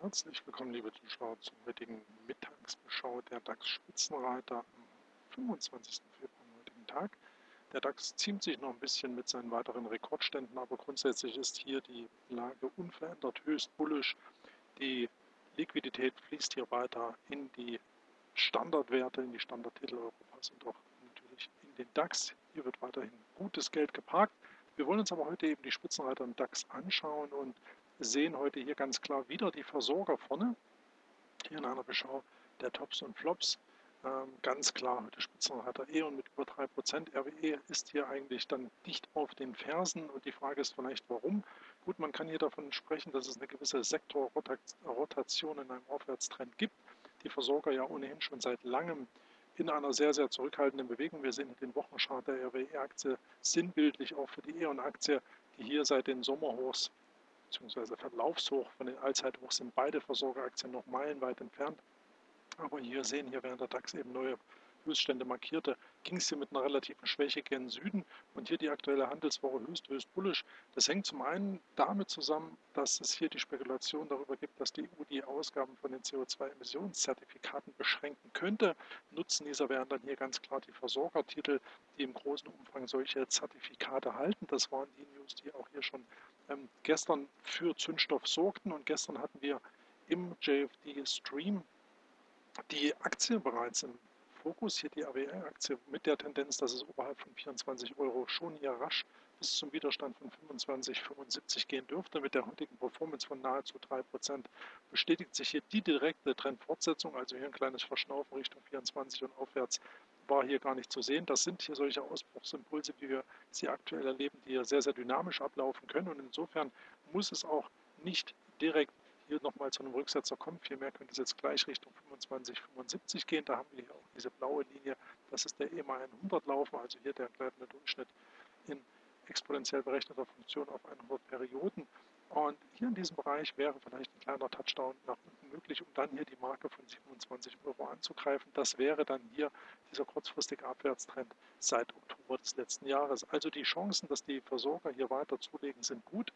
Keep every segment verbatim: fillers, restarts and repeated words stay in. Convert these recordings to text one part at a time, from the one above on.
Herzlich willkommen, liebe Zuschauer, zur heutigen Mittagsbeschau der DAX-Spitzenreiter am fünfundzwanzigsten Februar, am heutigen Tag. Der DAX ziemt sich noch ein bisschen mit seinen weiteren Rekordständen, aber grundsätzlich ist hier die Lage unverändert höchst bullisch. Die Liquidität fließt hier weiter in die Standardwerte, in die Standardtitel Europas und auch natürlich in den DAX. Hier wird weiterhin gutes Geld geparkt. Wir wollen uns aber heute eben die Spitzenreiter im DAX anschauen und sehen heute hier ganz klar wieder die Versorger vorne. Hier in einer Beschau der Tops und Flops. Ähm, ganz klar heute Spitzenreiter E.ON mit über drei Prozent. R W E ist hier eigentlich dann dicht auf den Fersen und die Frage ist vielleicht warum. Gut, man kann hier davon sprechen, dass es eine gewisse Sektorrotation in einem Aufwärtstrend gibt. Die Versorger ja ohnehin schon seit langem in einer sehr, sehr zurückhaltenden Bewegung. Wir sehen den Wochenchart der R W E-Aktie sinnbildlich auch für die E.ON-Aktie, die hier seit den Sommerhochs bzw. Verlaufshoch von den Allzeithochs sind beide Versorgeraktien noch meilenweit entfernt. Aber hier sehen, hier während der DAX eben neue Höchststände markierte, ging es hier mit einer relativen Schwäche gen Süden und hier die aktuelle Handelswoche höchst, höchst bullisch. Das hängt zum einen damit zusammen, dass es hier die Spekulation darüber gibt, dass die E U die Ausgaben von den C O zwei Emissionszertifikaten beschränken könnte. Nutzen dieser wären dann hier ganz klar die Versorgertitel, die im großen Umfang solche Zertifikate halten. Das waren die News, die auch hier schon ähm, gestern für Zündstoff sorgten und gestern hatten wir im J F D-Stream die Aktie bereits im Fokus, hier die R W E-Aktie mit der Tendenz, dass es oberhalb von vierundzwanzig Euro schon hier rasch bis zum Widerstand von fünfundzwanzig Komma fünfundsiebzig gehen dürfte. Mit der heutigen Performance von nahezu drei Prozent bestätigt sich hier die direkte Trendfortsetzung, also hier ein kleines Verschnaufen Richtung vierundzwanzig und aufwärts war hier gar nicht zu sehen. Das sind hier solche Ausbruchsimpulse, wie wir sie aktuell erleben, die hier sehr, sehr dynamisch ablaufen können und insofern muss es auch nicht direkt hier nochmal zu einem Rücksetzer kommt. Vielmehr könnte es jetzt gleich Richtung fünfundzwanzig Komma fünfundsiebzig gehen. Da haben wir hier auch diese blaue Linie. Das ist der E M A hundert laufen, also hier der gleitende Durchschnitt in exponentiell berechneter Funktion auf hundert Perioden. Und hier in diesem Bereich wäre vielleicht ein kleiner Touchdown nach unten möglich, um dann hier die Marke von siebenundzwanzig Euro anzugreifen. Das wäre dann hier dieser kurzfristige Abwärtstrend seit Oktober des letzten Jahres. Also die Chancen, dass die Versorger hier weiter zulegen, sind gut.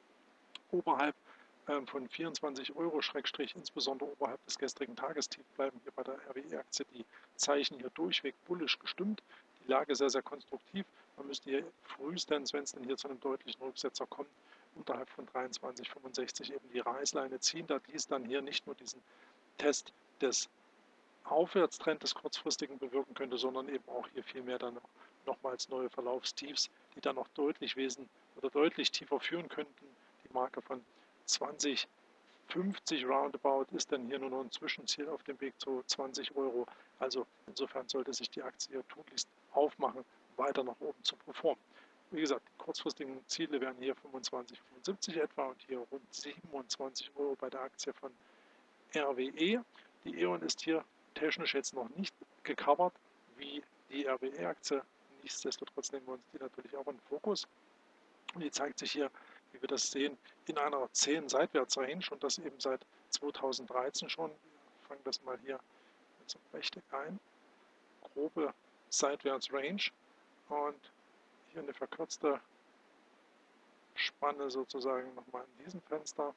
Oberhalb von vierundzwanzig Euro, Schrägstrich, insbesondere oberhalb des gestrigen Tagestiefs, bleiben hier bei der R W E-Aktie die Zeichen hier durchweg bullisch gestimmt. Die Lage sehr, sehr konstruktiv. Man müsste hier frühestens, wenn es denn hier zu einem deutlichen Rücksetzer kommt, unterhalb von dreiundzwanzig Komma fünfundsechzig eben die Reißleine ziehen, da dies dann hier nicht nur diesen Test des Aufwärtstrends des kurzfristigen bewirken könnte, sondern eben auch hier vielmehr dann noch, nochmals neue Verlaufstiefs, die dann noch deutlich wesen oder deutlich tiefer führen könnten. Die Marke von zwanzig fünfzig roundabout ist dann hier nur noch ein Zwischenziel auf dem Weg zu zwanzig Euro. Also insofern sollte sich die Aktie hier tunlichst aufmachen, weiter nach oben zu performen. Wie gesagt, die kurzfristigen Ziele wären hier fünfundzwanzig Komma fünfundsiebzig etwa und hier rund siebenundzwanzig Euro bei der Aktie von R W E. Die E.ON ist hier technisch jetzt noch nicht gecovert wie die R W E-Aktie. Nichtsdestotrotz nehmen wir uns die natürlich auch in den Fokus. Und die zeigt sich hier, wie wir das sehen, in einer zehn Seitwärtsrange und das eben seit zweitausenddreizehn schon. Wir fangen das mal hier jetzt richtig ein. Grobe Seitwärtsrange und hier eine verkürzte Spanne sozusagen nochmal in diesem Fenster.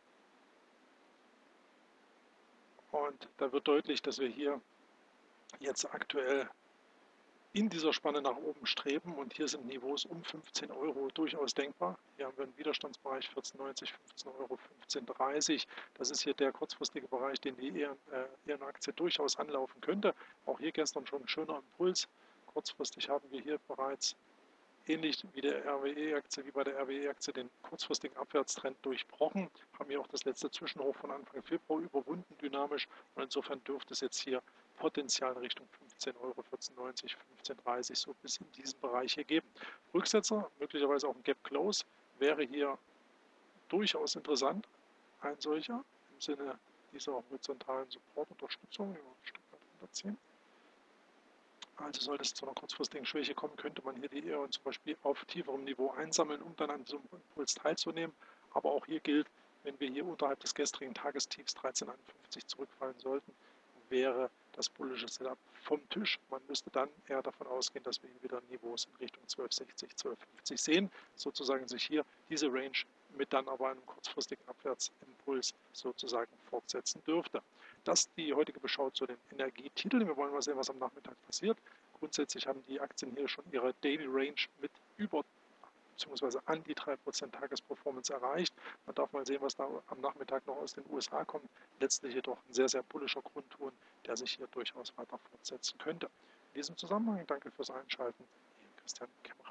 Und da wird deutlich, dass wir hier jetzt aktuell in dieser Spanne nach oben streben und hier sind Niveaus um fünfzehn Euro durchaus denkbar. Hier haben wir einen Widerstandsbereich vierzehn neunzig, fünfzehn Euro, fünfzehn dreißig. Das ist hier der kurzfristige Bereich, den die E.ON-Aktie durchaus anlaufen könnte. Auch hier gestern schon ein schöner Impuls. Kurzfristig haben wir hier bereits ähnlich wie der R W E-Aktie, wie bei der R W E-Aktie den kurzfristigen Abwärtstrend durchbrochen, haben wir auch das letzte Zwischenhoch von Anfang Februar überwunden dynamisch und insofern dürfte es jetzt hier Potenzial in Richtung fünfzehn Euro, vierzehn neunzig, fünfzehn dreißig so bis in diesen Bereich hier geben. Rücksetzer, möglicherweise auch ein Gap Close, wäre hier durchaus interessant, ein solcher, im Sinne dieser horizontalen Support-Unterstützung, ein Stück weit runterziehen. Also sollte es zu einer kurzfristigen Schwäche kommen, könnte man hier die E.ON zum Beispiel auf tieferem Niveau einsammeln, um dann an diesem Impuls teilzunehmen. Aber auch hier gilt, wenn wir hier unterhalb des gestrigen Tagestiefs dreizehn einundfünfzig zurückfallen sollten, wäre das bullische Setup vom Tisch. Man müsste dann eher davon ausgehen, dass wir hier wieder Niveaus in Richtung zwölf sechzig, zwölf fünfzig sehen, sozusagen sich hier diese Range mit dann aber einem kurzfristigen Abwärtsimpuls sozusagen fortsetzen dürfte. Das die heutige Beschau zu den Energietiteln. Wir wollen mal sehen, was am Nachmittag passiert. Grundsätzlich haben die Aktien hier schon ihre Daily Range mit über bzw. an die drei Prozent Tagesperformance erreicht. Man darf mal sehen, was da am Nachmittag noch aus den U S A kommt. Letztlich jedoch ein sehr, sehr bullischer Grundton, der sich hier durchaus weiter fortsetzen könnte. In diesem Zusammenhang danke fürs Einschalten. Ihr Christian Kemmer.